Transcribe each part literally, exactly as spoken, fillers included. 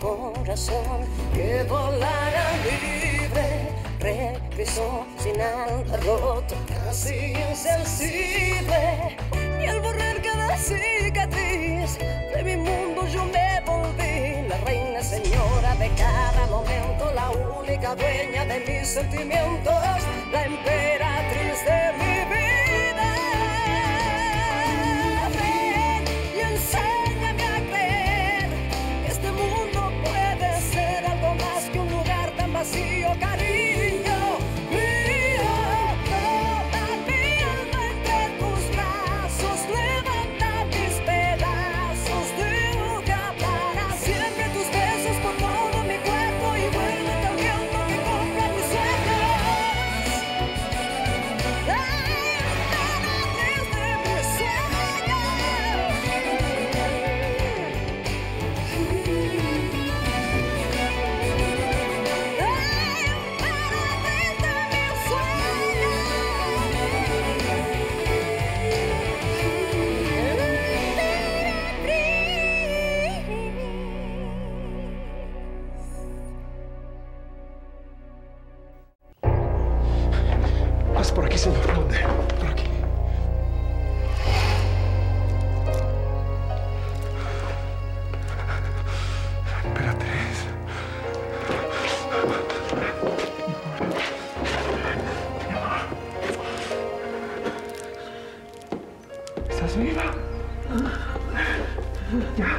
corazón que volara libre. Regresó sin alma roto, casi insensible. Y al borrar cada cicatriz de mi mundo yo me volví la reina señora de cada momento, la única dueña de mis sentimientos, la emperatriz de mi vida. Ven y enséñame a creer que este mundo puede ser algo más que un lugar tan vacío, cariño. Por aquí, señor. ¿Dónde? Por aquí. Emperatriz. Mi amor. ¿Estás viva? Ya.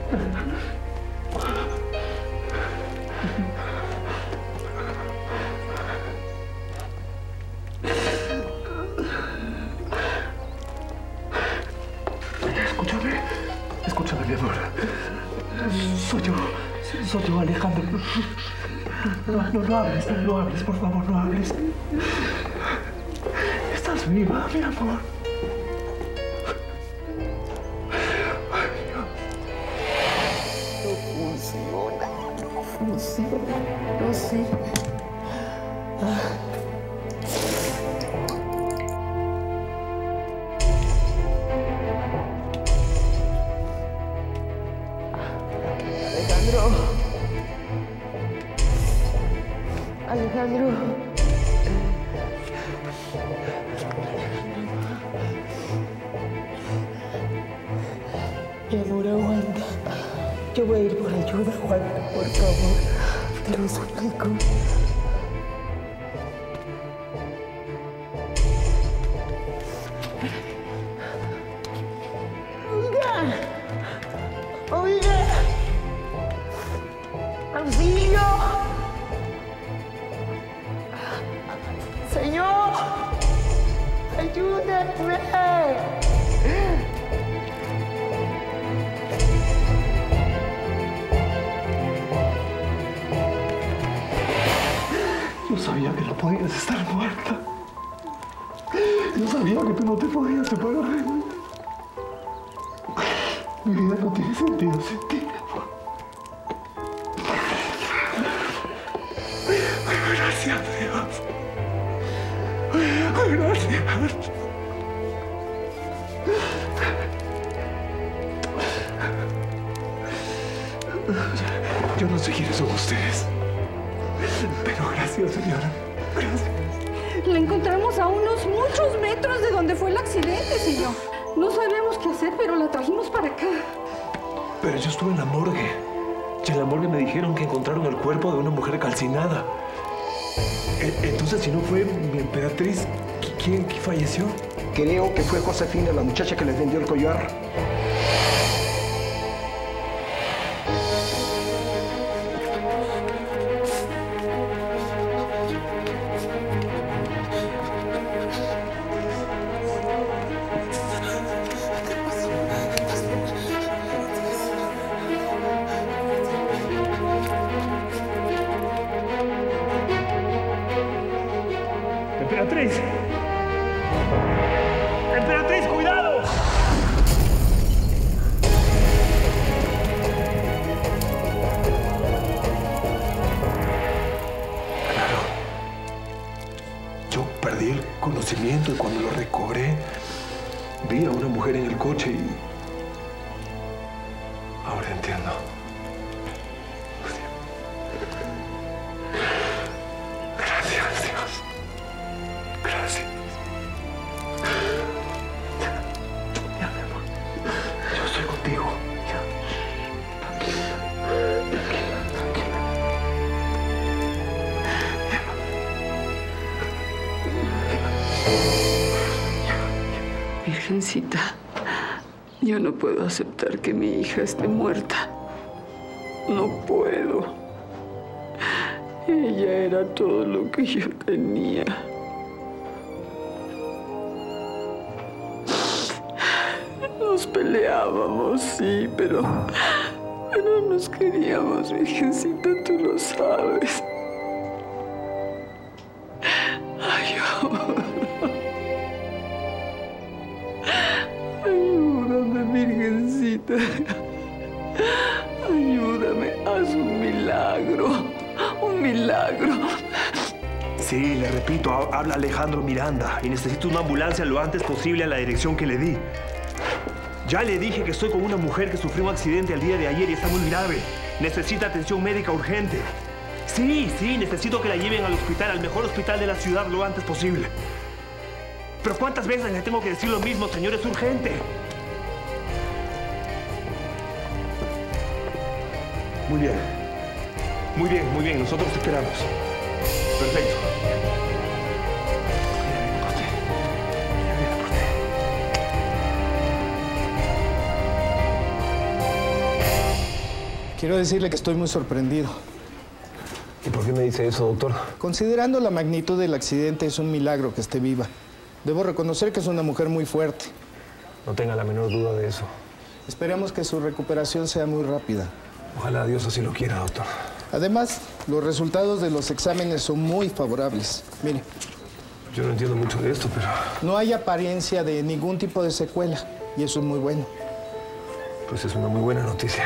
Escúchame, escúchame, mi amor. Soy yo, soy yo, Alejandro. No, no, no hables, no, no hables, por favor, no hables. Estás viva, mi amor. Ay, Dios. No funciona, no funciona, no sé. Ah. Alejandro. Mi amor, aguanta. Yo voy a ir por ayuda, aguanta, por favor. Te lo suplico. Oiga. Oiga. ¡Auxilio! ¡Señor! ¡Ayúdame! Yo sabía que no podías estar muerta. Yo sabía que tú no te podías separar de mí. Mi vida no tiene sentido sin ti. Gracias, Dios. Gracias. Yo no sé quiénes son ustedes. Pero gracias, señora. Gracias. La encontramos a unos muchos metros de donde fue el accidente, señor. No sabíamos qué hacer, pero la trajimos para acá. Pero yo estuve en la morgue. Y en la morgue me dijeron que encontraron el cuerpo de una mujer calcinada. Entonces, si no fue mi emperatriz, ¿quién falleció? Creo que fue Josefina, la muchacha que les vendió el collar. ¡Emperatriz! ¡Emperatriz, cuidado! Claro. Yo perdí el conocimiento y cuando lo recobré, vi a una mujer en el coche y... ahora entiendo. Virgencita, yo no puedo aceptar que mi hija esté muerta. No puedo. Ella era todo lo que yo tenía. Nos peleábamos, sí, pero, pero nos queríamos, Virgencita, tú lo sabes. Ayúdame. Ayúdame, Virgencita. Ayúdame, haz un milagro. Un milagro. Sí, le repito, habla Alejandro Miranda y necesito una ambulancia lo antes posible a la dirección que le di. Ya le dije que estoy con una mujer que sufrió un accidente el día de ayer y está muy grave. Necesita atención médica urgente. Sí, sí, necesito que la lleven al hospital, al mejor hospital de la ciudad lo antes posible. Pero ¿cuántas veces le tengo que decir lo mismo, señor? Es urgente. Muy bien. Muy bien, muy bien. Nosotros te esperamos. Perfecto. Quiero decirle que estoy muy sorprendido. ¿Y por qué me dice eso, doctor? Considerando la magnitud del accidente, es un milagro que esté viva. Debo reconocer que es una mujer muy fuerte. No tenga la menor duda de eso. Esperemos que su recuperación sea muy rápida. Ojalá Dios así lo quiera, doctor. Además, los resultados de los exámenes son muy favorables. Mire. Yo no entiendo mucho de esto, pero... No hay apariencia de ningún tipo de secuela, y eso es muy bueno. Pues es una muy buena noticia.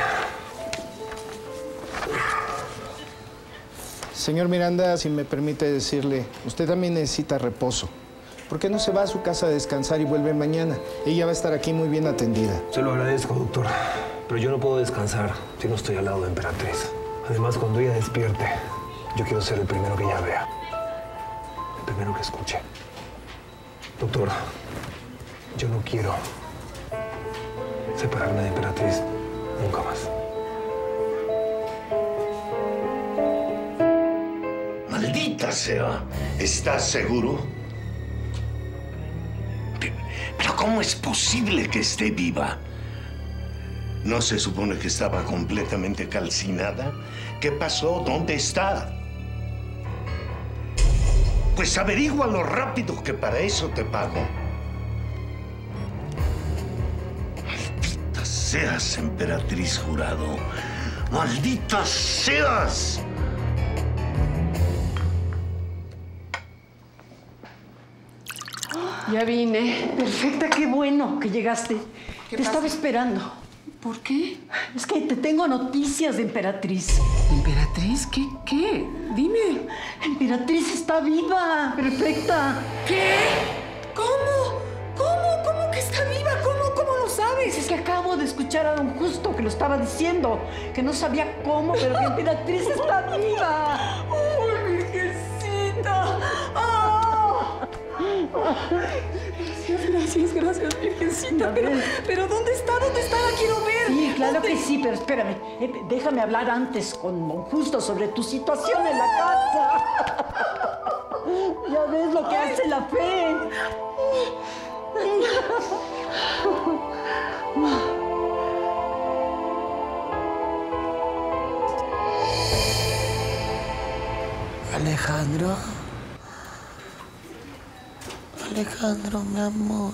Señor Miranda, si me permite decirle, usted también necesita reposo. ¿Por qué no se va a su casa a descansar y vuelve mañana? Ella va a estar aquí muy bien atendida. Se lo agradezco, doctor. Pero yo no puedo descansar si no estoy al lado de Emperatriz. Además, cuando ella despierte, yo quiero ser el primero que ella vea. El primero que escuche. Doctor, yo no quiero separarme de Emperatriz nunca más. Maldita sea. ¿Estás seguro? Pero ¿cómo es posible que esté viva? ¿No se supone que estaba completamente calcinada? ¿Qué pasó? ¿Dónde está? Pues averígualo rápido, que para eso te pago. Maldita seas, Emperatriz Jurado. ¡Maldita seas! Ya vine. Perfecta, qué bueno que llegaste. ¿Qué Te pasa? estaba esperando. ¿Por qué? Es que te tengo noticias de Emperatriz. ¿Emperatriz? ¿Qué? ¿Qué? Dime. Emperatriz está viva. Perfecta. ¿Qué? ¿Cómo? ¿Cómo? ¿Cómo que está viva? ¿Cómo? ¿Cómo lo sabes? Es que acabo de escuchar a don Justo que lo estaba diciendo. Que no sabía cómo, pero que Emperatriz está viva. ¡Uy, Virgencita! ¡Ah! Gracias, gracias, gracias, Virgencita. Pero, pero ¿dónde está? ¿Dónde está? La quiero ver. Sí, claro ¿Dónde? que sí, pero espérame. Eh, déjame hablar antes con don Justo sobre tu situación en la casa. Ya ves lo que Ay. hace la fe. Alejandro. Alejandro, mi amor.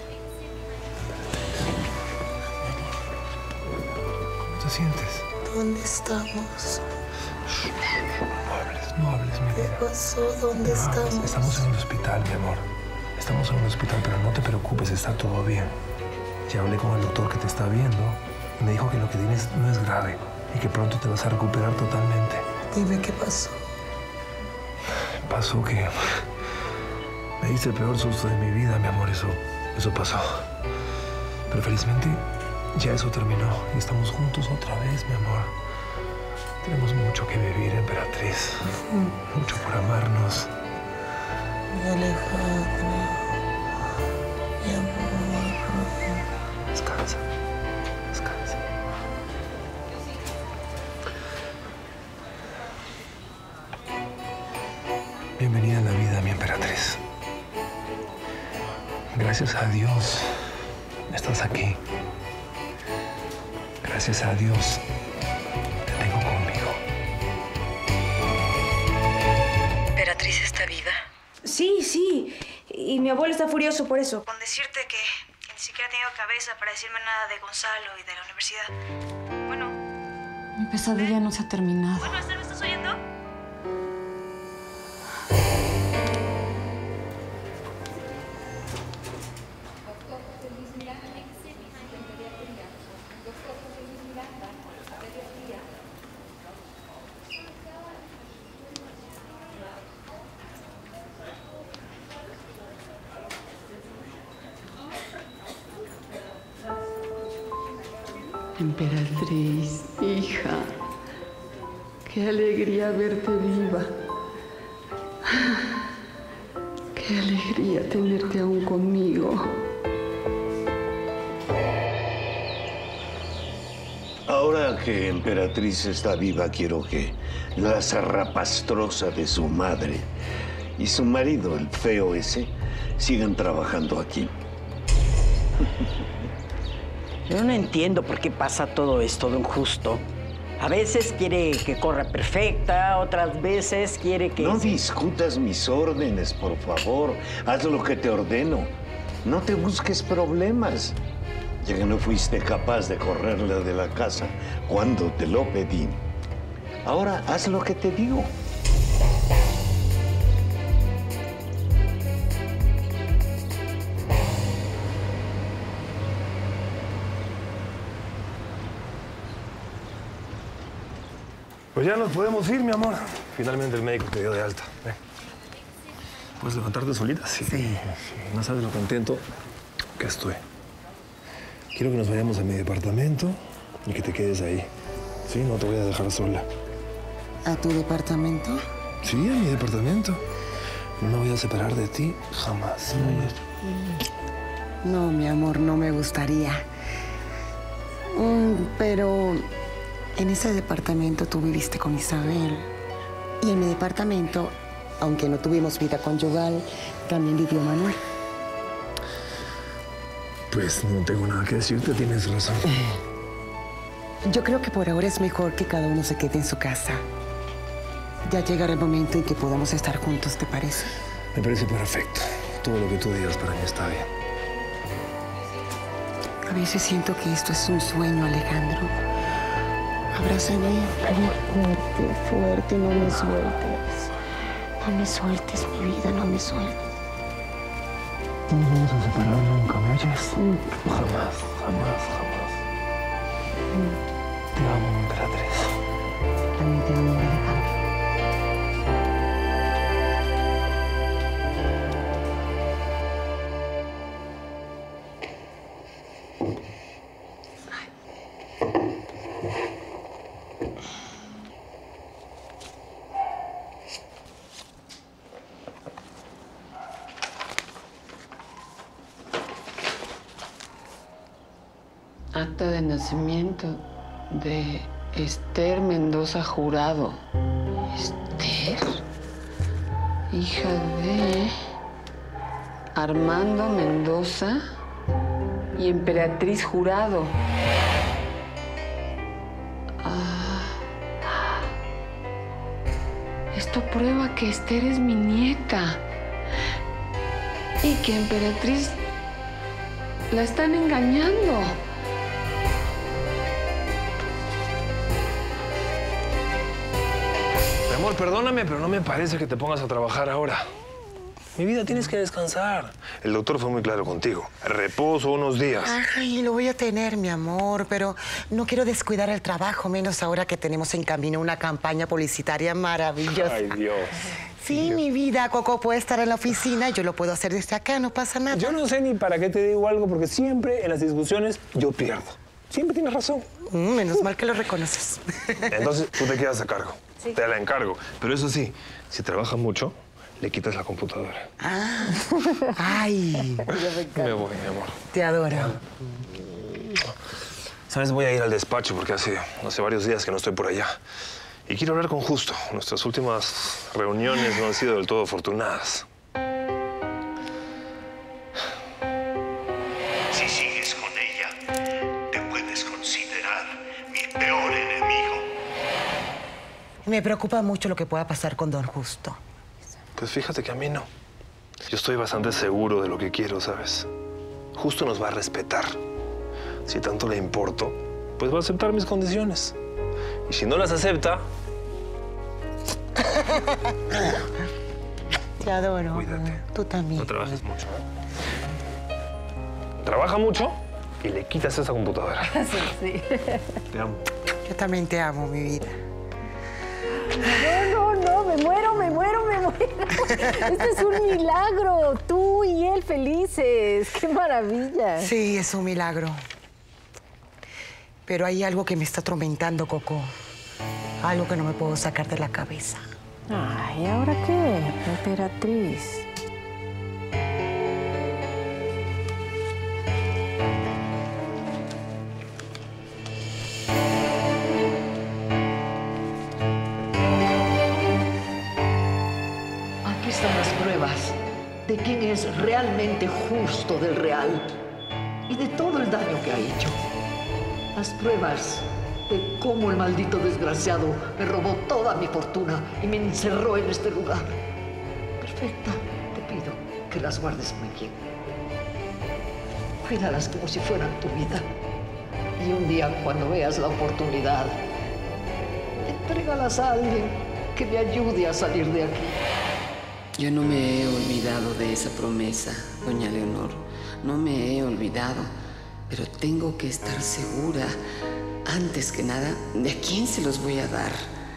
¿Cómo te sientes? ¿Dónde estamos? No hables, no hables, mi ¿Qué vida. pasó? ¿Dónde No hables. estamos? Estamos en el hospital, mi amor. Estamos en el hospital, pero no te preocupes, está todo bien. Ya hablé con el doctor que te está viendo y me dijo que lo que tienes no es grave y que pronto te vas a recuperar totalmente. Dime qué pasó. Pasó que me diste el peor susto de mi vida, mi amor. Eso, eso pasó. Pero felizmente ya eso terminó y estamos juntos otra vez, mi amor. Tenemos mucho que vivir, Emperatriz. Mucho por amarnos. Mi Alejandro. Mi amor. Descansa. Descansa. Bienvenida a la vida, mi Emperatriz. Gracias a Dios estás aquí. Gracias a Dios te tengo conmigo. ¿Emperatriz está viva? Sí, sí. Y mi abuelo está furioso por eso. Con decirte que, que ni siquiera ha tenido cabeza para decirme nada de Gonzalo y de la universidad. Bueno. Mi pesadilla no se ha terminado. Bueno, ¿me estás oyendo? Emperatriz, hija, qué alegría verte viva. Qué alegría tenerte aún conmigo. Ahora que Emperatriz está viva, quiero que la zarrapastrosa de su madre y su marido, el feo ese, sigan trabajando aquí. Yo no entiendo por qué pasa todo esto, don Justo. A veces quiere que corra perfecta, otras veces quiere que... No discutas mis órdenes, por favor. Haz lo que te ordeno. No te busques problemas. Ya que no fuiste capaz de correrla de la casa cuando te lo pedí. Ahora haz lo que te digo. Pues ya nos podemos ir, mi amor. Finalmente el médico te dio de alta. Ven. ¿Puedes levantarte solita? Sí. sí. No sabes lo contento que estoy. Quiero que nos vayamos a mi departamento y que te quedes ahí. Sí, no te voy a dejar sola. ¿A tu departamento? Sí, a mi departamento. No me voy a separar de ti jamás. Mm. No, mi amor, no me gustaría. Mm, pero... En ese departamento tú viviste con Isabel. Y en mi departamento, aunque no tuvimos vida conyugal, también vivió Manuel. Pues no tengo nada que decirte, tienes razón. Yo creo que por ahora es mejor que cada uno se quede en su casa. Ya llegará el momento en que podamos estar juntos, ¿te parece? Me parece perfecto. Todo lo que tú digas para mí está bien. A veces siento que esto es un sueño, Alejandro. Abrázame fuerte, fuerte, no me sueltes. No me sueltes, mi vida, no me sueltes. No nos vamos a separar nunca, ¿me oyes? Mm. Jamás, jamás, jamás. Mm. Te amo, Emperatriz. También te amo, Alejandro. Acta de nacimiento de Esther Mendoza Jurado. Esther, hija de Armando Mendoza y Emperatriz Jurado. Ah, esto prueba que Esther es mi nieta y que Emperatriz la están engañando. Amor, perdóname, pero no me parece que te pongas a trabajar ahora. Mi vida, tienes que descansar. El doctor fue muy claro contigo. Reposo unos días. Ay, lo voy a tener, mi amor, pero no quiero descuidar el trabajo, menos ahora que tenemos en camino una campaña publicitaria maravillosa. Ay, Dios. Sí, Dios. Mi vida, Coco puede estar en la oficina y yo lo puedo hacer desde acá, no pasa nada. Yo no sé ni para qué te digo algo, porque siempre en las discusiones yo pierdo. Siempre tienes razón. Mm, menos mal que lo reconoces. Entonces, tú te quedas a cargo. Sí. Te la encargo. Pero eso sí, si trabajas mucho, le quitas la computadora. Ah, ay. Me voy, mi amor. Te adoro. ¿Sabes? Voy a ir al despacho porque hace, hace varios días que no estoy por allá. Y quiero hablar con Justo. Nuestras últimas reuniones no han sido del todo afortunadas. Me preocupa mucho lo que pueda pasar con don Justo. Pues fíjate que a mí no. Yo estoy bastante seguro de lo que quiero, ¿sabes? Justo nos va a respetar. Si tanto le importo, pues va a aceptar mis condiciones. Y si no las acepta... Te adoro. Cuídate. Tú también. No trabajes mucho, ¿eh? Trabaja mucho y le quitas esa computadora. Sí, sí. Te amo. Yo también te amo, mi vida. No, no, no, me muero, me muero, me muero. Este es un milagro. Tú y él felices. ¡Qué maravilla! Sí, es un milagro. Pero hay algo que me está atormentando, Coco. Algo que no me puedo sacar de la cabeza. Ay, ¿ahora qué, emperatriz? Aquí están las pruebas de quién es realmente justo del real y de todo el daño que ha hecho. Las pruebas de cómo el maldito desgraciado me robó toda mi fortuna y me encerró en este lugar. Perfecta, te pido que las guardes muy bien. Cuídalas como si fueran tu vida. Y un día, cuando veas la oportunidad, entrégalas a alguien que me ayude a salir de aquí. Yo no me he olvidado de esa promesa, doña Leonor. No me he olvidado, pero tengo que estar segura, antes que nada, de a quién se los voy a dar.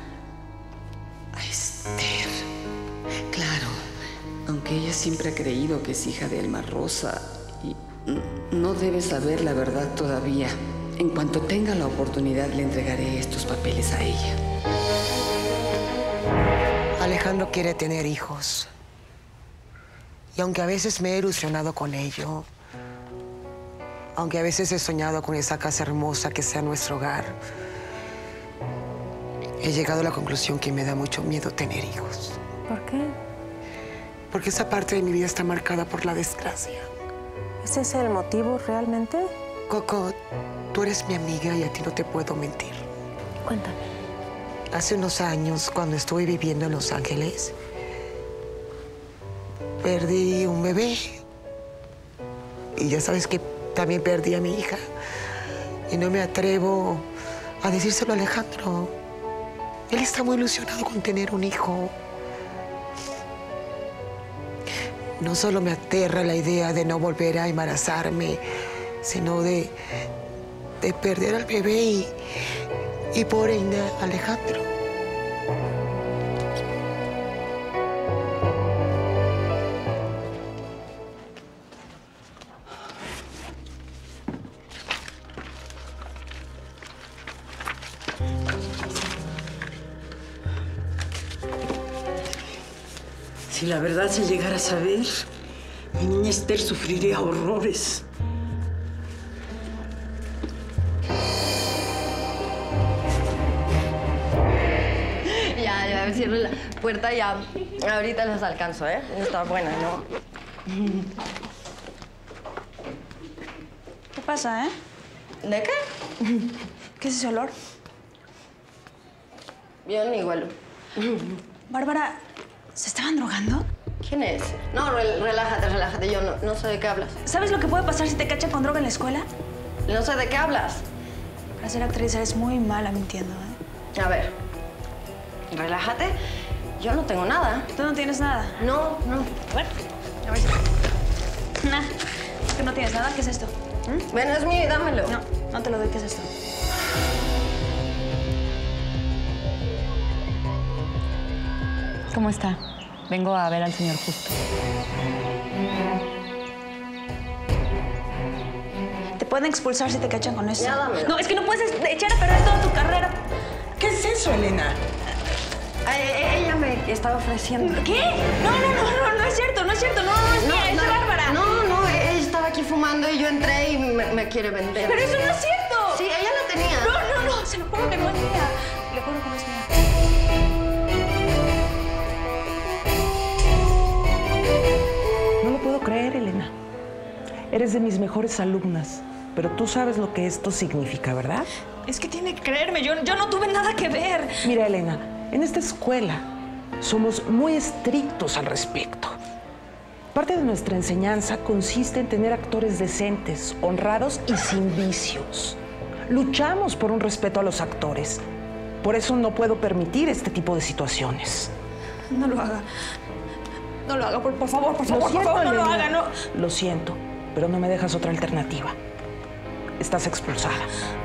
A Esther. Claro, aunque ella siempre ha creído que es hija de Alma Rosa y no debe saber la verdad todavía. En cuanto tenga la oportunidad, le entregaré estos papeles a ella. Alejandro quiere tener hijos. Y aunque a veces me he ilusionado con ello, aunque a veces he soñado con esa casa hermosa que sea nuestro hogar, he llegado a la conclusión que me da mucho miedo tener hijos. ¿Por qué? Porque esa parte de mi vida está marcada por la desgracia. ¿Ese es el motivo realmente? Coco, tú eres mi amiga y a ti no te puedo mentir. Cuéntame. Hace unos años, cuando estuve viviendo en Los Ángeles, perdí un bebé. Y ya sabes que también perdí a mi hija. Y no me atrevo a decírselo a Alejandro. Él está muy ilusionado con tener un hijo. No solo me aterra la idea de no volver a embarazarme, sino de, de perder al bebé y, y por ende a Alejandro. Si la verdad se llegara a saber, mi niña Esther sufriría horrores. Ya, ya, cierro la puerta ya. Ahorita los alcanzo, ¿eh? Está buena, ¿no? ¿Qué pasa, eh? ¿De qué? ¿Qué es ese olor? Bien, igual. Bárbara, ¿se estaban drogando? ¿Quién es? No, re relájate, relájate. Yo no, no sé de qué hablas. ¿Sabes lo que puede pasar si te cachan con droga en la escuela? No sé de qué hablas. Para ser actriz eres muy mala mintiendo, ¿eh? A ver, relájate. Yo no tengo nada. ¿Tú no tienes nada? No, no. Bueno, a ver si... Nah, es que no tienes nada. ¿Qué es esto? ¿Mm? Bueno, es mío y dámelo. No, no te lo doy. ¿Qué es esto? ¿Cómo está? Vengo a ver al señor Justo. Te pueden expulsar si te cachan con eso. Ya, dámelo. No, es que no puedes echar a perder toda tu carrera. ¿Qué es eso, Elena? Ay, ella me estaba ofreciendo. ¿Qué? No, no, no, no, no es cierto, no es cierto. No, no es mía, es de Bárbara. No, no, ella estaba aquí fumando y yo entré y me, me quiere vender. Pero eso no es cierto. Sí, ella la tenía. No, no, no, se lo juro que no es mía. Le juro que no es mía. No lo puedo creer, Elena. Eres de mis mejores alumnas, pero tú sabes lo que esto significa, ¿verdad? Es que tiene que creerme, yo, yo no tuve nada que ver. Mira, Elena, En esta escuela somos muy estrictos al respecto. Parte de nuestra enseñanza consiste en tener actores decentes, honrados y sin vicios. Luchamos por un respeto a los actores. Por eso no puedo permitir este tipo de situaciones. No lo haga. No lo haga, por, por favor, por Lo favor, siento, por favor, no lo Elena. haga, no. Lo siento, pero no me dejas otra alternativa. Estás expulsada.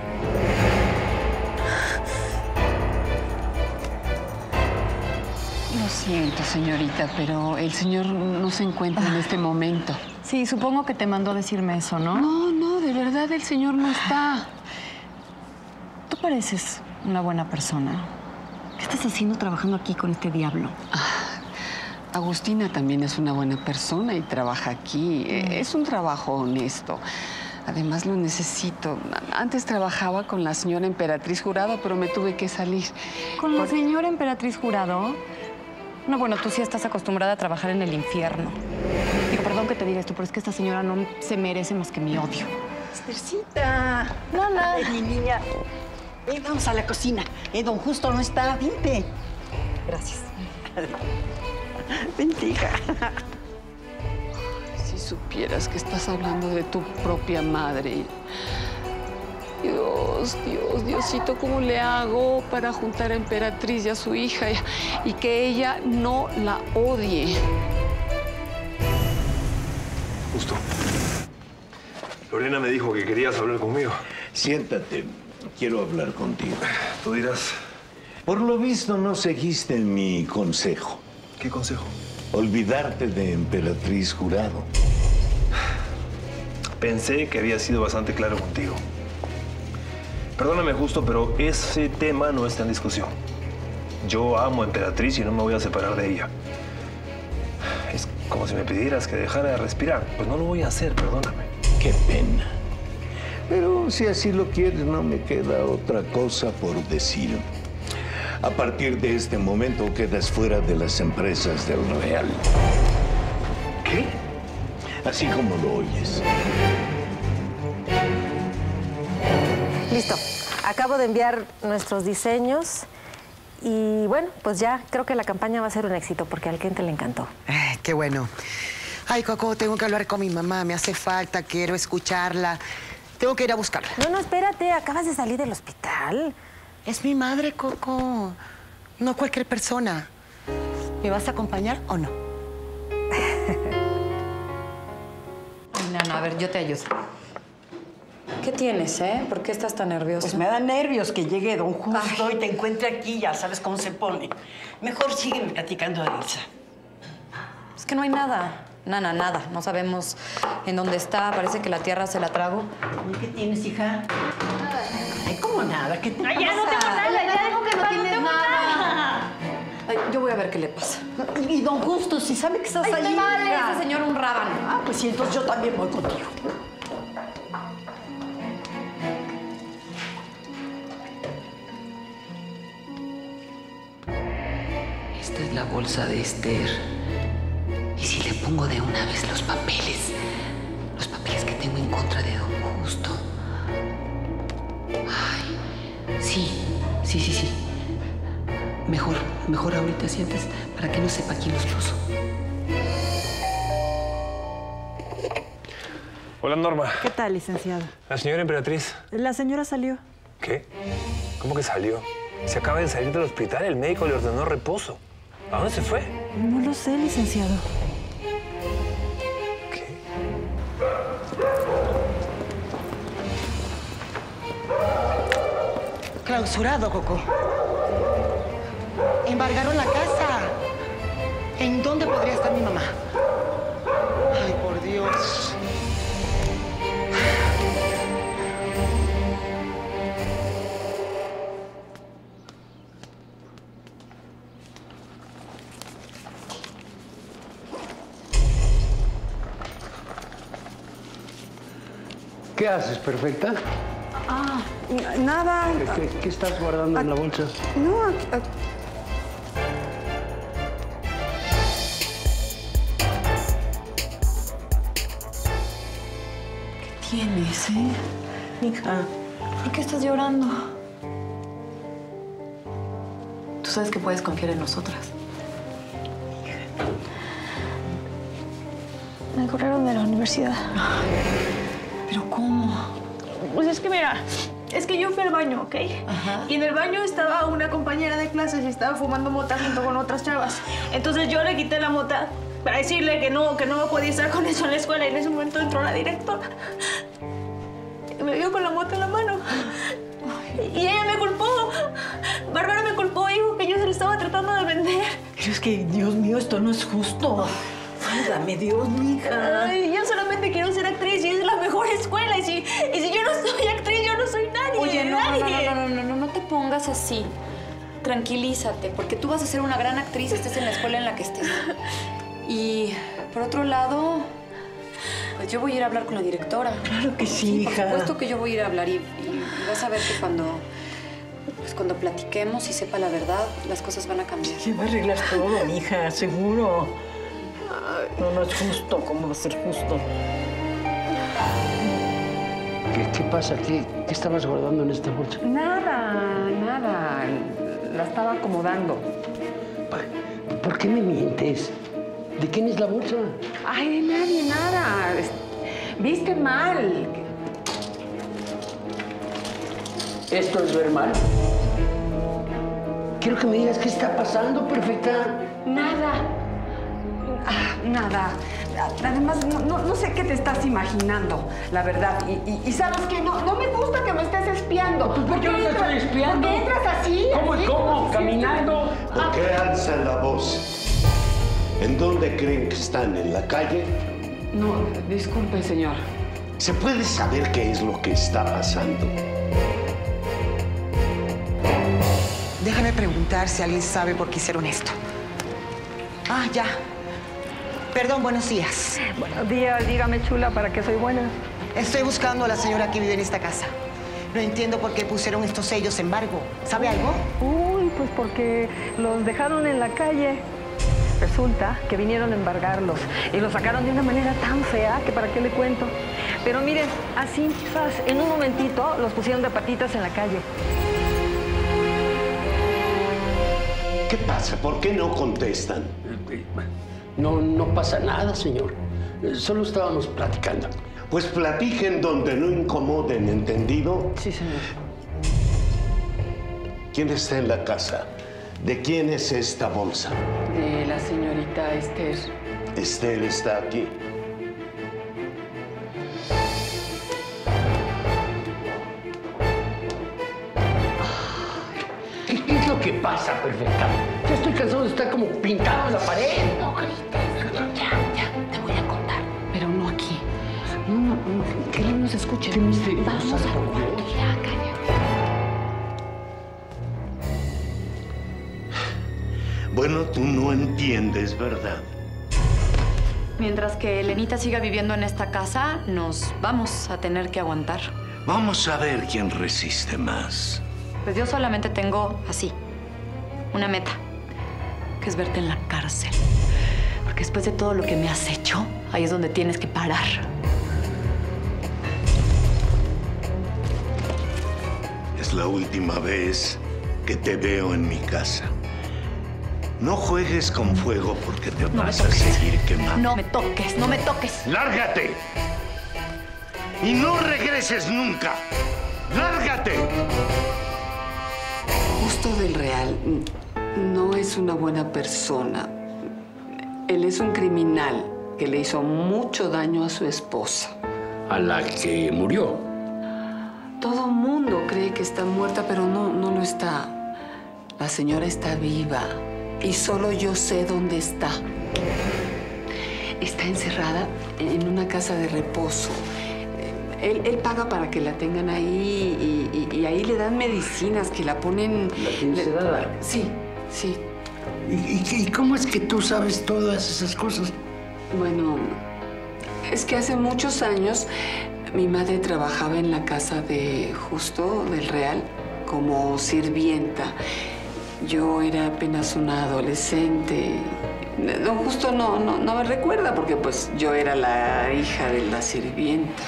Lo siento, señorita, pero el señor no se encuentra en este momento. Sí, supongo que te mandó a decirme eso, ¿no? No, no, de verdad el señor no está. Tú pareces una buena persona. ¿Qué estás haciendo trabajando aquí con este diablo? Agustina también es una buena persona y trabaja aquí. Mm. Es un trabajo honesto. Además, lo necesito. Antes trabajaba con la señora Emperatriz Jurado, pero me tuve que salir. ¿Con la señora Emperatriz Jurado? No, bueno, tú sí estás acostumbrada a trabajar en el infierno. Digo, perdón que te diga esto, pero es que esta señora no se merece más que mi odio. Estercita. Nana. Ay, mi niña. Ven, vamos a la cocina. Eh, don Justo no está. Vente. Gracias. Vente, hija. Si supieras que estás hablando de tu propia madre. Dios, Dios, Diosito, ¿cómo le hago para juntar a Emperatriz y a su hija y, y que ella no la odie? Justo. Lorena me dijo que querías hablar conmigo. Siéntate. Quiero hablar contigo. Tú dirás. Por lo visto, no seguiste mi consejo. ¿Qué consejo? Olvidarte de Emperatriz Jurado. Pensé que había sido bastante claro contigo. Perdóname, Justo, pero ese tema no está en discusión. Yo amo a Emperatriz y no me voy a separar de ella. Es como si me pidieras que dejara de respirar. Pues no lo voy a hacer, perdóname. Qué pena. Pero si así lo quieres, no me queda otra cosa por decir. A partir de este momento quedas fuera de las empresas del Real. ¿Qué? Así como lo oyes. Listo. Acabo de enviar nuestros diseños y bueno, pues ya creo que la campaña va a ser un éxito porque al cliente le encantó. Ay, qué bueno. Ay, Coco, tengo que hablar con mi mamá. Me hace falta, quiero escucharla. Tengo que ir a buscarla. No, no, espérate. Acabas de salir del hospital. Es mi madre, Coco. No cualquier persona. ¿Me vas a acompañar o no? Ay, Nana, a ver, yo te ayudo. ¿Qué tienes, eh? ¿Por qué estás tan nerviosa? Pues me da nervios que llegue don Justo Ay. y te encuentre aquí. Ya sabes cómo se pone. Mejor sígueme platicando de Elsa. Es que no hay nada. Nana, nada. No sabemos en dónde está. Parece que la tierra se la tragó. ¿Y qué tienes, hija? Ay, ¿cómo nada? ¿Qué te Ay, ya no tengo nada. Ya dijo que no tienes nada. Ay, yo voy a ver qué le pasa. Y don Justo, si sabe que estás Ay, allí. me vale ese señor un rábano. Ah, pues sí, entonces yo también voy contigo. Esta es la bolsa de Esther. ¿Y si le pongo de una vez los papeles? Los papeles que tengo en contra de don Justo. Ay, sí, sí, sí, sí. Mejor, mejor ahorita sientes para que no sepa quién los puso. Hola, Norma. ¿Qué tal, licenciado? La señora Emperatriz. La señora salió. ¿Qué? ¿Cómo que salió? Se acaba de salir del hospital. El médico le ordenó reposo. ¿A dónde se fue? No lo sé, licenciado. Clausurado, Coco. Embargaron la casa. ¿En dónde podría estar mi mamá? Ay, por Dios. ¿Qué haces, perfecta? Ah, nada. ¿Qué, qué, qué estás guardando en la bolsa? No, aquí, aquí. ¿Qué tienes, eh? Hija, ¿por qué estás llorando? ¿Tú sabes que puedes confiar en nosotras. Me corrieron de la universidad. ¿Pero cómo? Pues es que mira, es que yo fui al baño, ¿ok? Ajá. Y en el baño estaba una compañera de clases y estaba fumando mota junto con otras chavas. Entonces yo le quité la mota para decirle que no, que no podía estar con eso en la escuela. Y en ese momento entró la directora. Y me vio con la mota en la mano. Y ella me culpó. Bárbara me culpó y dijo que yo se lo estaba tratando de vender. Pero es que, Dios mío, esto no es justo. Válgame Dios, mija. Ay, yo solamente quiero ser actriz y es la mejor escuela. Y si, y si yo no soy actriz, yo no soy nadie. Oye, no, no, nadie. no, no, no, no, no te pongas así. Tranquilízate, porque tú vas a ser una gran actriz, estés en la escuela en la que estés. Y, por otro lado, pues yo voy a ir a hablar con la directora. Claro que sí, sí, hija. por supuesto que yo voy a ir a hablar y, y vas a ver que cuando, pues cuando platiquemos y sepa la verdad, las cosas van a cambiar. Se va a arreglar todo, mija, seguro. No, no es justo. ¿Cómo va a ser justo? ¿Qué, qué pasa? ¿Qué, ¿Qué estabas guardando en esta bolsa? Nada, nada. La estaba acomodando. ¿Por qué me mientes? ¿De quién es la bolsa? Ay, de nadie, nada. Viste mal. ¿Esto es ver mal? Quiero que me digas qué está pasando, perfecta. Nada. Ah, nada. Además, no, no, no sé qué te estás imaginando, la verdad. Y, y, y ¿sabes qué? No, no me gusta que me estés espiando. ¿Por qué no te estoy espiando? ¿Por qué entras así? ¿Cómo y así, cómo? ¿Caminando? ¿Por qué alzan la voz? ¿En dónde creen que están? ¿En la calle? No, disculpe, señor. ¿Se puede saber qué es lo que está pasando? Déjame preguntar si alguien sabe por qué hicieron esto. Ah, ya. Perdón, buenos días. Buenos días, dígame, chula, ¿para qué soy buena? Estoy buscando a la señora que vive en esta casa. No entiendo por qué pusieron estos sellos embargo. ¿Sabe algo? Uy, pues porque los dejaron en la calle. Resulta que vinieron a embargarlos y los sacaron de una manera tan fea que para qué le cuento. Pero miren, así, quizás en un momentito los pusieron de patitas en la calle. ¿Qué pasa? ¿Por qué no contestan? No, no pasa nada, señor. Solo estábamos platicando. Pues platiquen donde no incomoden, ¿entendido? Sí, señor. ¿Quién está en la casa? ¿De quién es esta bolsa? De la señorita Esther. Esther está aquí. ¿Qué, qué es lo que pasa, perfecta? Ya estoy cansado de estar como pintado en la pared. No, Ya, ya, te voy a contar. Pero no aquí. No, no, no, que él nos escuche. ¿Qué misteriosa, Vamos al por cuarto, Dios? ya, cállate. Bueno, tú no entiendes, ¿verdad? Mientras que Elenita siga viviendo en esta casa, nos vamos a tener que aguantar. Vamos a ver quién resiste más. Pues yo solamente tengo así, una meta, que es verte en la cárcel. Porque después de todo lo que me has hecho, ahí es donde tienes que parar. Es la última vez que te veo en mi casa. No juegues con fuego porque te No vas a seguir quemando. No me toques, no me toques. ¡Lárgate! Y no regreses nunca. ¡Lárgate! Justo del Real no es una buena persona. Él es un criminal que le hizo mucho daño a su esposa. A la que murió. Todo mundo cree que está muerta, pero no, no lo está. La señora está viva y solo yo sé dónde está. Está encerrada en una casa de reposo. Él, él paga para que la tengan ahí y, y, y ahí le dan medicinas que la ponen... ¿La tiene sedada? Sí, sí. ¿Y, y, ¿Y cómo es que tú sabes todas esas cosas? Bueno, es que hace muchos años mi madre trabajaba en la casa de Justo del Real como sirvienta. Yo era apenas una adolescente. Don Justo no, no, no me recuerda porque pues yo era la hija de la sirvienta.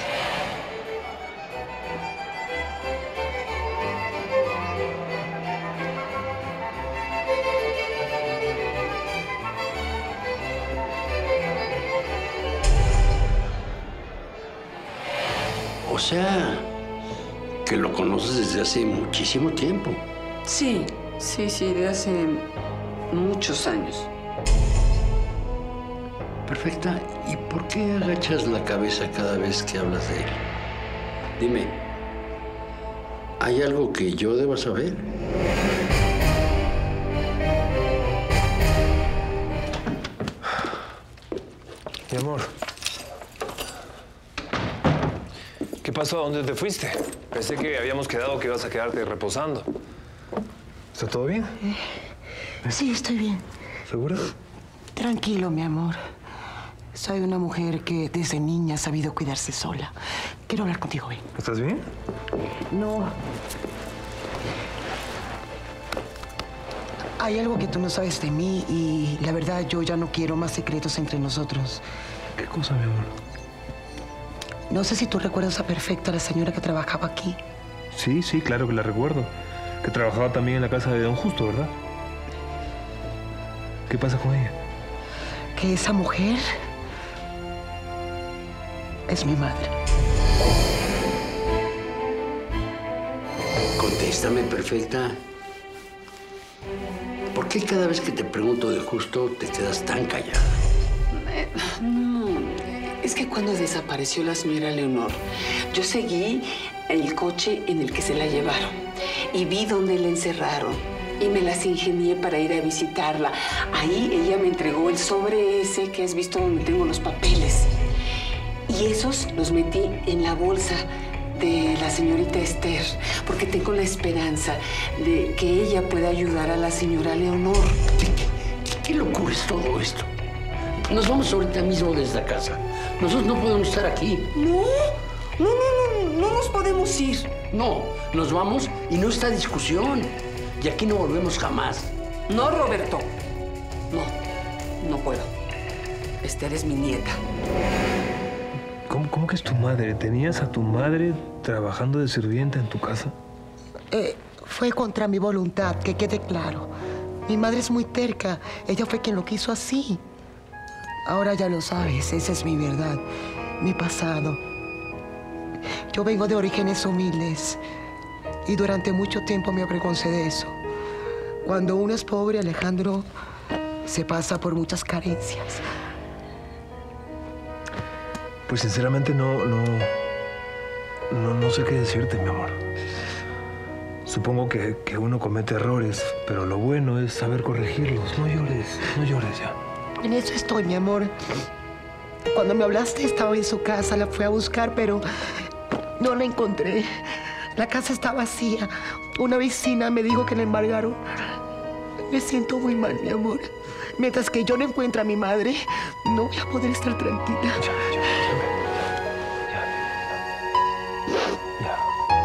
sea, que lo conoces desde hace muchísimo tiempo. Sí, sí, sí, de hace muchos años. Perfecta, ¿y por qué agachas la cabeza cada vez que hablas de él? Dime, ¿hay algo que yo deba saber? Mi amor. ¿Qué pasó? ¿A dónde te fuiste? Pensé que habíamos quedado que ibas a quedarte reposando. ¿Está todo bien? Eh, sí, estoy bien. ¿Segura? Tranquilo, mi amor. Soy una mujer que desde niña ha sabido cuidarse sola. Quiero hablar contigo hoy. ¿Estás bien? No. Hay algo que tú no sabes de mí y la verdad yo ya no quiero más secretos entre nosotros. ¿Qué cosa, mi amor? No sé si tú recuerdas a Perfecta, la señora que trabajaba aquí. Sí, sí, claro que la recuerdo. Que trabajaba también en la casa de Don Justo, ¿verdad? ¿Qué pasa con ella? Que esa mujer es mi madre. Contéstame, Perfecta. ¿Por qué cada vez que te pregunto de Justo te quedas tan callada? Eh, no, es que cuando desapareció la señora Leonor, yo seguí el coche en el que se la llevaron y vi dónde la encerraron y me las ingenié para ir a visitarla. Ahí ella me entregó el sobre ese que has visto donde tengo los papeles. Y esos los metí en la bolsa de la señorita Esther, porque tengo la esperanza de que ella pueda ayudar a la señora Leonor. ¿Qué, qué, qué locura es todo esto? Nos vamos ahorita mismo desde la casa. Nosotros no podemos estar aquí. No, no, no, no, no nos podemos ir. No, nos vamos y no está discusión. Y aquí no volvemos jamás. No, Roberto. No, no puedo. Esther es mi nieta. ¿Cómo, cómo que es tu madre? ¿Tenías a tu madre trabajando de sirvienta en tu casa? Eh, fue contra mi voluntad, que quede claro. Mi madre es muy terca. Ella fue quien lo quiso así. Ahora ya lo sabes, esa es mi verdad, mi pasado. Yo vengo de orígenes humildes y durante mucho tiempo me avergoncé de eso. Cuando uno es pobre, Alejandro, se pasa por muchas carencias. Pues sinceramente no, no, no, no sé qué decirte, mi amor. Supongo que, que uno comete errores, pero lo bueno es saber corregirlos. No llores, no llores ya. En eso estoy, mi amor. Cuando me hablaste estaba en su casa, la fui a buscar, pero no la encontré. La casa está vacía. Una vecina me dijo que la embargaron. Me siento muy mal, mi amor. Mientras que yo no encuentre a mi madre, no voy a poder estar tranquila. Ya, ya, ya, ya.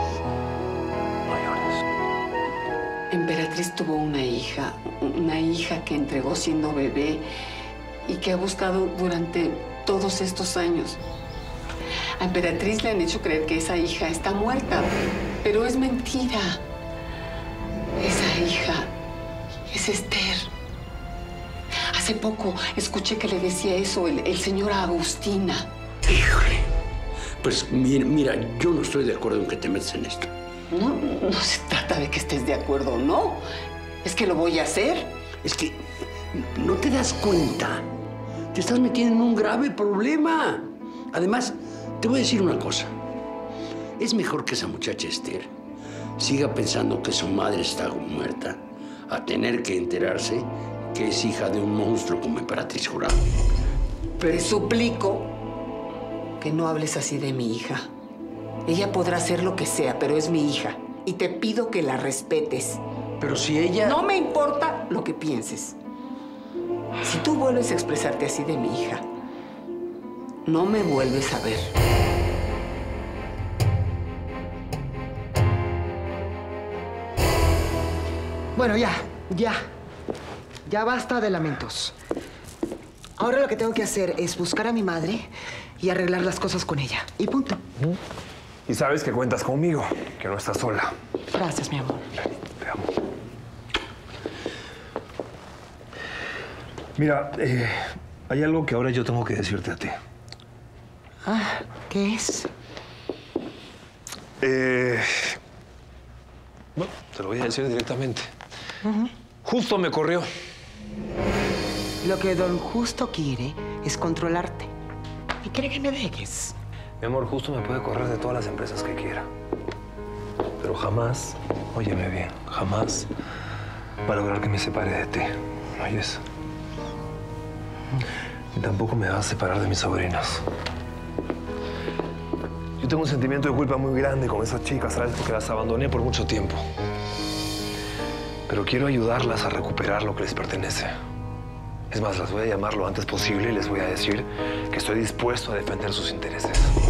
No llores. Emperatriz tuvo una hija, una hija que entregó siendo bebé y que ha buscado durante todos estos años. A Emperatriz le han hecho creer que esa hija está muerta, pero es mentira. Esa hija es Esther. Hace poco escuché que le decía eso el, el señor a Agustina. Híjole. Pues mira, mira, yo no estoy de acuerdo en que te metas en esto. No, no se trata de que estés de acuerdo o no. Es que lo voy a hacer. Es que no te das cuenta. Te estás metiendo en un grave problema. Además, te voy a decir una cosa. Es mejor que esa muchacha Esther siga pensando que su madre está muerta a tener que enterarse que es hija de un monstruo como Emperatriz Jurado. Te suplico que no hables así de mi hija. Ella podrá hacer lo que sea, pero es mi hija. Y te pido que la respetes. Pero si ella... No me importa lo que pienses. Si tú vuelves a expresarte así de mi hija, no me vuelves a ver. Bueno, ya, ya. Ya basta de lamentos. Ahora lo que tengo que hacer es buscar a mi madre y arreglar las cosas con ella. Y punto. Y sabes que cuentas conmigo, que no estás sola. Gracias, mi amor. Te amo. Mira, eh, hay algo que ahora yo tengo que decirte a ti. Ah, ¿qué es? Eh... Bueno, te lo voy a decir directamente. Uh-huh. Justo me corrió. Lo que don Justo quiere es controlarte. Y quiere que me dejes. Mi amor, Justo me puede correr de todas las empresas que quiera. Pero jamás, óyeme bien, jamás va a lograr que me separe de ti. ¿Oyes? Y tampoco me va a separar de mis sobrinos. Yo tengo un sentimiento de culpa muy grande con esas chicas, ¿sabes? Porque las abandoné por mucho tiempo. Pero quiero ayudarlas a recuperar lo que les pertenece. Es más, las voy a llamar lo antes posible y les voy a decir que estoy dispuesto a defender sus intereses.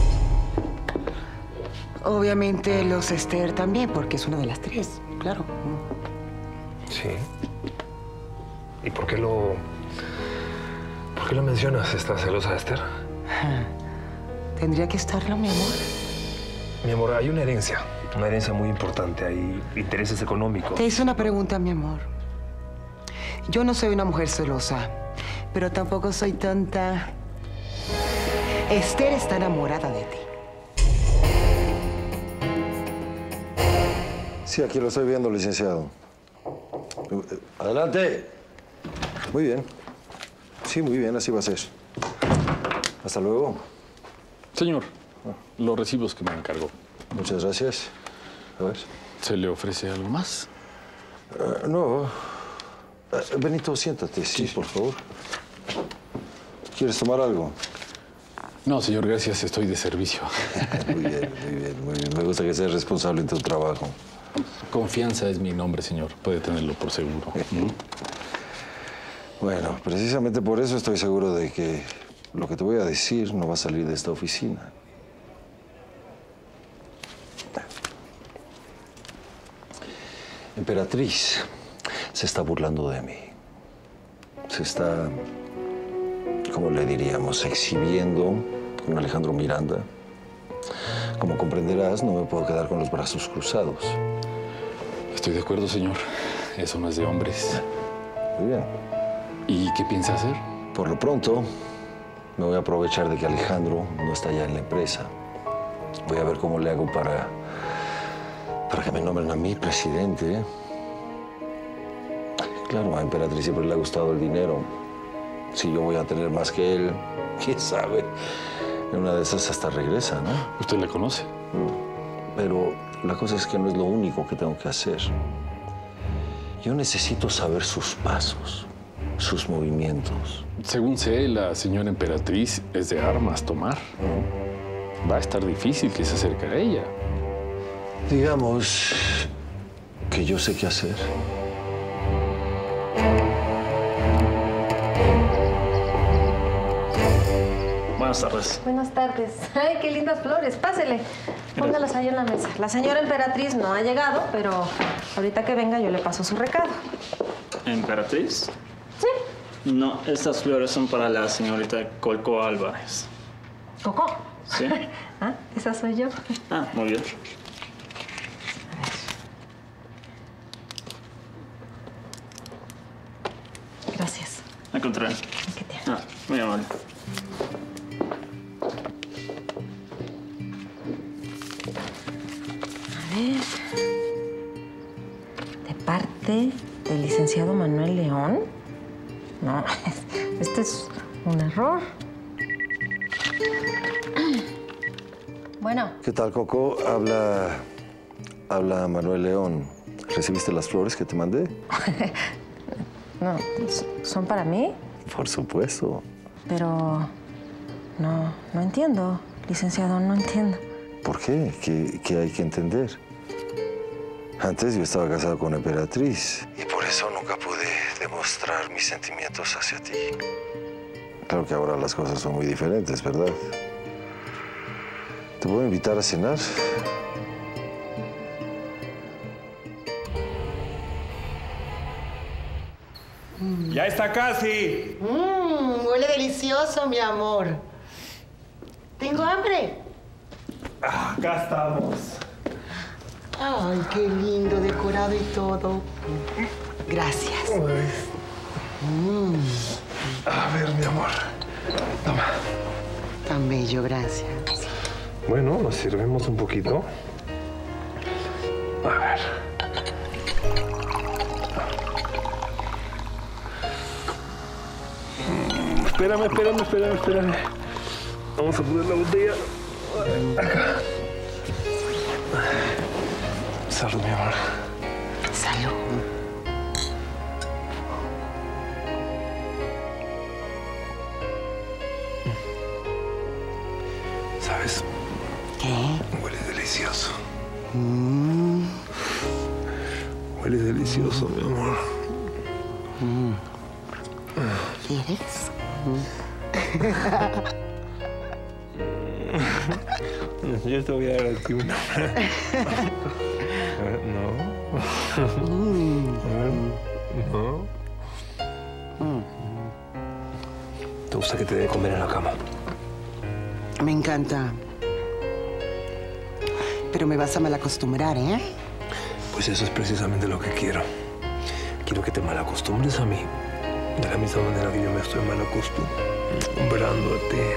Obviamente los Esther también, porque es una de las tres, claro. Sí. ¿Y por qué lo... por qué lo mencionas? ¿Estás celosa de Esther? Tendría que estarlo, mi amor. Mi amor, hay una herencia. Una herencia muy importante. Hay intereses económicos. Te hice una pregunta, mi amor. Yo no soy una mujer celosa, pero tampoco soy tonta. Esther está enamorada de ti. Sí, aquí lo estoy viendo, licenciado. Adelante. Muy bien. Sí, muy bien, así va a ser. Hasta luego. Señor, los recibos que me encargó. Muchas gracias. A ver. ¿Se le ofrece algo más? Uh, no. Uh, Benito, siéntate, sí, sí, por favor. ¿Quieres tomar algo? No, señor, gracias. Estoy de servicio. Muy bien, muy bien, muy bien. Me gusta que seas responsable en tu trabajo. Confianza es mi nombre, señor. Puede tenerlo por seguro. ¿Mm? Bueno, precisamente por eso estoy seguro de que lo que te voy a decir no va a salir de esta oficina. Emperatriz se está burlando de mí. Se está, ¿cómo le diríamos?, exhibiendo con Alejandro Miranda. Como comprenderás, no me puedo quedar con los brazos cruzados. Estoy de acuerdo, señor. Eso no es de hombres. Muy bien. ¿Y qué piensa hacer? Por lo pronto, me voy a aprovechar de que Alejandro no está ya en la empresa. Voy a ver cómo le hago para, para que me nombren a mí presidente. Claro, a Emperatriz siempre le ha gustado el dinero. Si yo voy a tener más que él, quién sabe. En una de esas hasta regresa, ¿no? ¿Usted la conoce? Pero la cosa es que no es lo único que tengo que hacer. Yo necesito saber sus pasos, sus movimientos. Según sé, la señora Emperatriz es de armas tomar. Va a estar difícil que se acerque a ella. Digamos que yo sé qué hacer. Buenas tardes. Buenas tardes. Ay, qué lindas flores. Pásele. Póngalas ahí en la mesa. La señora Emperatriz no ha llegado, pero ahorita que venga yo le paso su recado. ¿Emperatriz? Sí. No, estas flores son para la señorita Colco Álvarez. ¿Coco? Sí. Ah, esa soy yo. Ah, muy bien. Gracias. Al contrario. ¿Qué te Ah, muy amable. A ver. ¿De parte del licenciado Manuel León? No, este es un error. Bueno. ¿Qué tal, Coco? Habla... habla Manuel León. ¿Recibiste las flores que te mandé? No, ¿son para mí? Por supuesto. Pero... no, no entiendo, licenciado, no entiendo. ¿Por qué? ¿Qué, qué hay que entender? Antes yo estaba casado con Emperatriz y por eso nunca pude demostrar mis sentimientos hacia ti. Claro que ahora las cosas son muy diferentes, ¿verdad? ¿Te puedo invitar a cenar? ¡Ya está casi! Mmm, huele delicioso, mi amor. Tengo hambre. Ah, acá estamos. Ay, qué lindo decorado y todo. Gracias. Mm. A ver, mi amor. Toma. Tan bello, gracias. Bueno, nos sirvemos un poquito. A ver. Espérame, espérame, espérame, espérame. Vamos a poner la botella acá. Salud, mi amor. Salud. ¿Sabes? ¿Qué? Huele delicioso. Mm. Huele delicioso, mi amor. Mm. ¿Quieres? Yo te voy a dar a ti una. No. A ver. No. ¿Te gusta que te dé comer en la cama? Me encanta. Pero me vas a malacostumbrar, ¿eh? Pues eso es precisamente lo que quiero. Quiero que te malacostumbres a mí. De la misma manera que yo me estoy malacostumbrando a ti.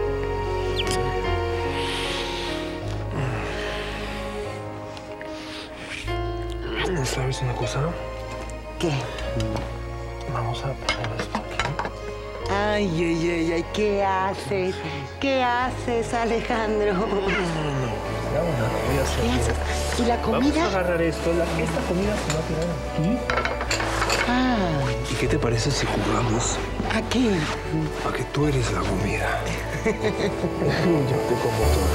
¿Sabes una cosa? ¿Qué? Vamos a poner esto aquí. Ay, ay, ay, ay, ¿qué haces? ¿Qué haces, Alejandro? No, no, no, no, no, voy a hacer. ¿Qué haces? ¿Y la comida? Vamos a agarrar esto. La, esta comida se va a tirar aquí. Ah. ¿Y qué te parece si jugamos? ¿A qué? A que tú eres la comida. Yo te como todo.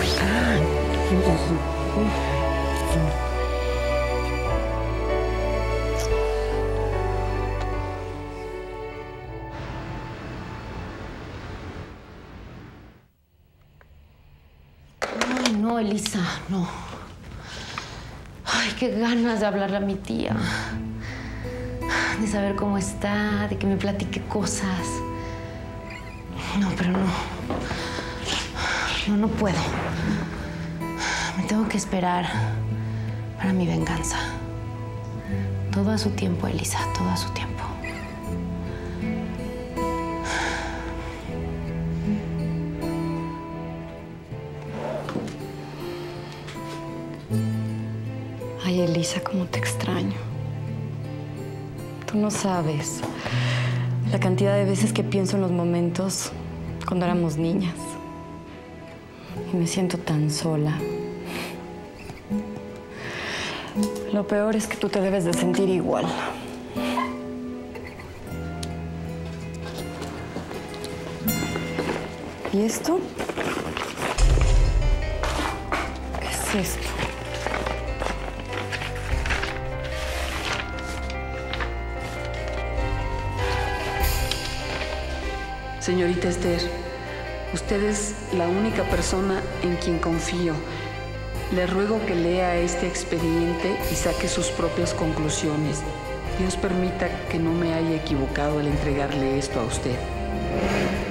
Ay, no, Elisa, no. Ay, qué ganas de hablarle a mi tía. De saber cómo está, de que me platique cosas. No, pero no. No, no puedo. Me tengo que esperar para mi venganza. Todo a su tiempo, Elisa, todo a su tiempo. Ay, Elisa, cómo te extraño. Tú no sabes la cantidad de veces que pienso en los momentos cuando éramos niñas. Y me siento tan sola. Lo peor es que tú te debes de sentir igual. ¿Y esto? ¿Qué es esto? Señorita Esther, usted es la única persona en quien confío. Le ruego que lea este expediente y saque sus propias conclusiones. Dios permita que no me haya equivocado al entregarle esto a usted.